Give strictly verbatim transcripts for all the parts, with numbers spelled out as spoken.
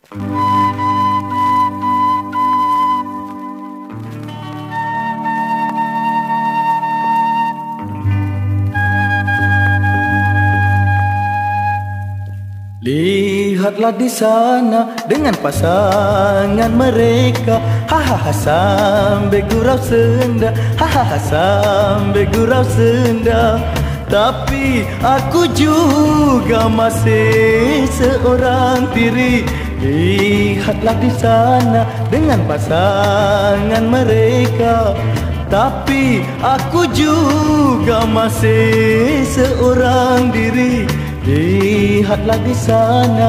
Lihatlah di sana dengan pasangan mereka, hahaha sambil gurau senda, hahaha sambil gurau senda. Tapi aku juga masih seorang diri. Lihatlah di sana dengan pasangan mereka, tapi aku juga masih seorang diri. Lihatlah di sana.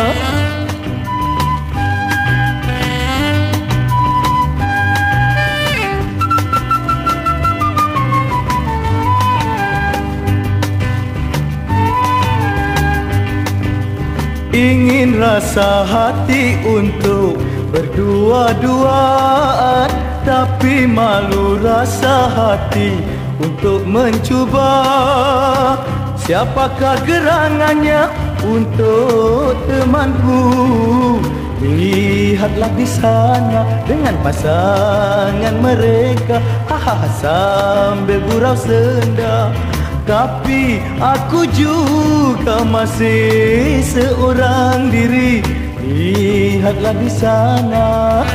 Ingin rasa hati untuk berdua-duaan, tapi malu rasa hati untuk mencuba. Siapakah gerangannya untuk temanku? Lihatlah di sana dengan pasangan mereka, hahaha sambil gurau senda. Tapi aku juga masih seorang diri. Lihatlah di sana.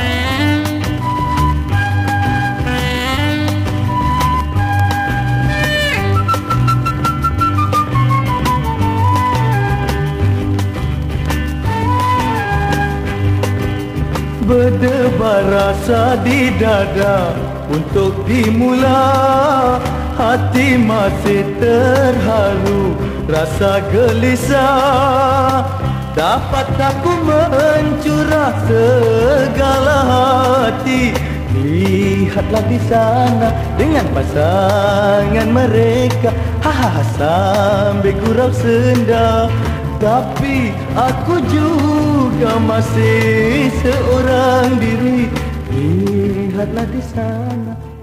Berdebar rasa di dada untuk dimula, hati masih terharu rasa gelisah. Dapat aku mencurah segala hati. Lihatlah di sana dengan pasangan mereka, hahaha sambil gurau senda. Tapi aku juga masih seorang diri. Lihatlah di sana.